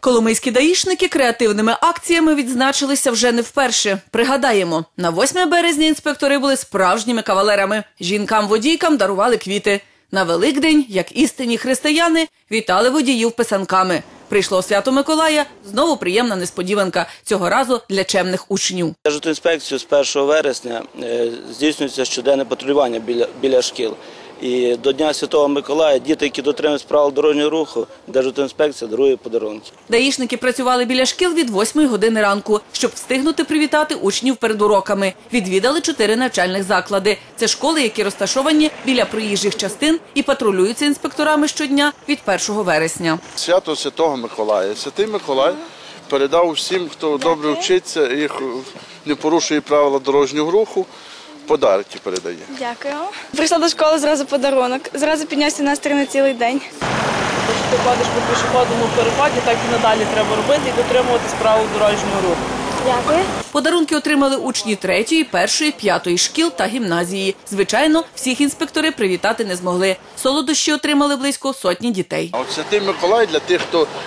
Коломийські даїшники креативними акціями відзначилися вже не вперше. Пригадаємо, на 8 березня інспектори були справжніми кавалерами. Жінкам-водійкам дарували квіти. На Великдень, як істинні християни, вітали водіїв писанками. Прийшло свято Миколая, знову приємна несподіванка, цього разу для чемних учнів. Державтоінспекцією з 1 вересня здійснюється щоденне патрулювання біля шкіл. І до Дня Святого Миколая діти, які дотримуються правил дорожнього руху, Державтоінспекція дарує подарунки. Даїшники працювали біля шкіл від 8 години ранку, щоб встигнути привітати учнів перед уроками. Відвідали 4 навчальних заклади. Це школи, які розташовані біля проїжджих частин і патрулюються інспекторами щодня від 1 вересня. Свято Святого Миколая. Святий Миколай передав всім, хто добре вчиться і не порушує правила дорожнього руху, подарки передає. Дякую. Прийшла до школи, зразу подарунок. Зразу піднявся настрій на цілий день. Ти ходиш по пішохідному переході, так і надалі треба робити і дотримуватись правил дорожнього руху. Дякую. Подарунки отримали учні 3-ї, 1-ї, 5-ї шкіл та гімназії. Звичайно, всіх інспектори привітати не змогли. Солодощі отримали близько сотні дітей. А от Святий Миколай для тих,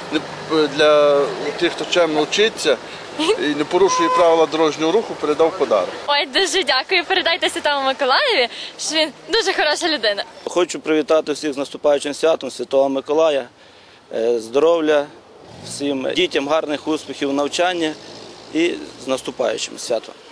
хто чемно вчиться і не порушує правила дорожнього руху, передав подарок. Ой, дуже дякую. Передайте Святому Миколаєві, що він дуже хороша людина. Хочу привітати всіх з наступаючим святом Святого Миколая, здоров'я всім дітям, гарних успіхів у навчанні і з наступаючим святом.